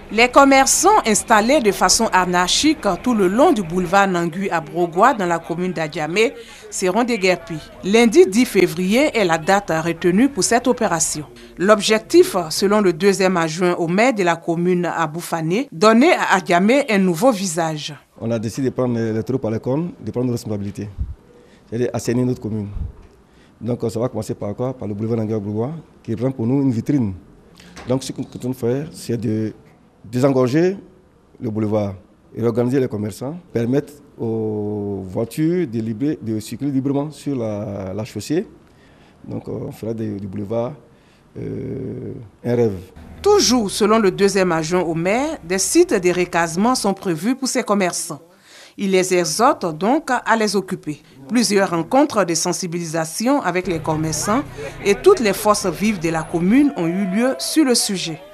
Les commerçants installés de façon anarchique tout le long du boulevard Nangui à Brogua dans la commune d'Adjamé seront déguerpis. Lundi 10 février est la date retenue pour cette opération. L'objectif, selon le deuxième adjoint au maire de la commune à Boufané, donner à Adjamé un nouveau visage. On a décidé de prendre les troupes à l'école, de prendre nos responsabilités, c'est-à-dire assainir notre commune. Donc ça va commencer par quoi? Par le boulevard Nangui à Brogua, qui représente pour nous une vitrine. Donc ce que nous comptons faire, c'est de désengorger le boulevard et organiser les commerçants, permettre aux voitures de circuler librement sur la chaussée. Donc on fera du boulevard un rêve. Toujours selon le deuxième adjoint au maire, des sites de recasement sont prévus pour ces commerçants. Il les exhorte donc à les occuper. Plusieurs rencontres de sensibilisation avec les commerçants et toutes les forces vives de la commune ont eu lieu sur le sujet.